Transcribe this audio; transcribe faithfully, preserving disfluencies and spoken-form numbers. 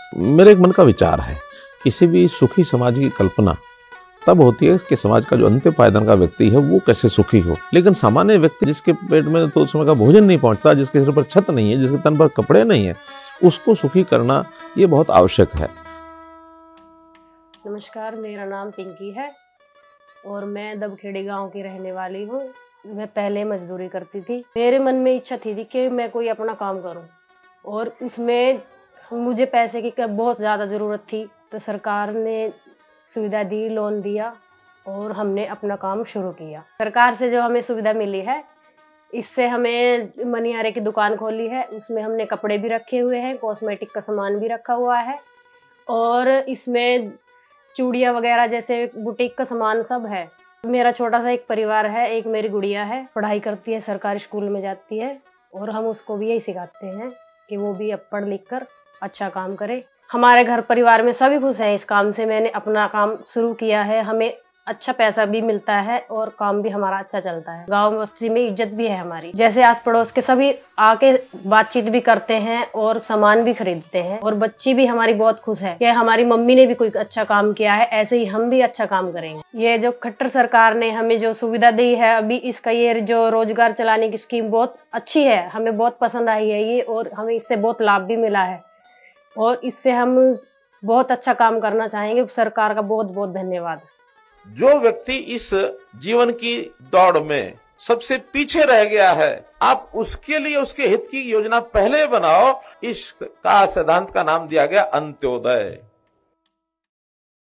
मेरे एक मन का विचार है, किसी भी सुखी समाज की कल्पना तब होती है कि समाज का जो अंत्य पायदान का व्यक्ति है वो कैसे सुखी हो। लेकिन सामान्य व्यक्ति जिसके पेट में तो उस समय का भोजन नहीं पहुंचता, जिसके सिर पर छत नहीं है, जिसके तन पर कपड़े नहीं है, उसको सुखी करना ये बहुत आवश्यक है। नमस्कार, मेरा नाम पिंकी है और मैं दबखेड़ी गांव की रहने वाली हूँ। मैं पहले मजदूरी करती थी। मेरे मन में इच्छा थी कि मैं कोई अपना काम करूँ और उसमें मुझे पैसे की बहुत ज़्यादा ज़रूरत थी, तो सरकार ने सुविधा दी, लोन दिया और हमने अपना काम शुरू किया। सरकार से जो हमें सुविधा मिली है, इससे हमें मनिहारे की दुकान खोली है। उसमें हमने कपड़े भी रखे हुए हैं, कॉस्मेटिक का सामान भी रखा हुआ है और इसमें चूड़ियाँ वगैरह जैसे बुटीक का सामान सब है। मेरा छोटा सा एक परिवार है, एक मेरी गुड़िया है, पढ़ाई करती है, सरकारी स्कूल में जाती है और हम उसको भी यही सिखाते हैं कि वो भी अब पढ़ लिख कर अच्छा काम करे। हमारे घर परिवार में सभी खुश हैं इस काम से। मैंने अपना काम शुरू किया है, हमें अच्छा पैसा भी मिलता है और काम भी हमारा अच्छा चलता है। गांव बस्ती में इज्जत भी है हमारी, जैसे आस पड़ोस के सभी आके बातचीत भी करते हैं और सामान भी खरीदते हैं और बच्ची भी हमारी बहुत खुश है कि हमारी मम्मी ने भी कोई अच्छा काम किया है, ऐसे ही हम भी अच्छा काम करेंगे। ये जो खट्टर सरकार ने हमें जो सुविधा दी है अभी, इसका ये जो रोजगार चलाने की स्कीम बहुत अच्छी है, हमें बहुत पसंद आई है ये और हमें इससे बहुत लाभ भी मिला है और इससे हम बहुत अच्छा काम करना चाहेंगे। सरकार का बहुत बहुत धन्यवाद। जो व्यक्ति इस जीवन की दौड़ में सबसे पीछे रह गया है, आप उसके लिए उसके हित की योजना पहले बनाओ। इसका सिद्धांत का नाम दिया गया अंत्योदय।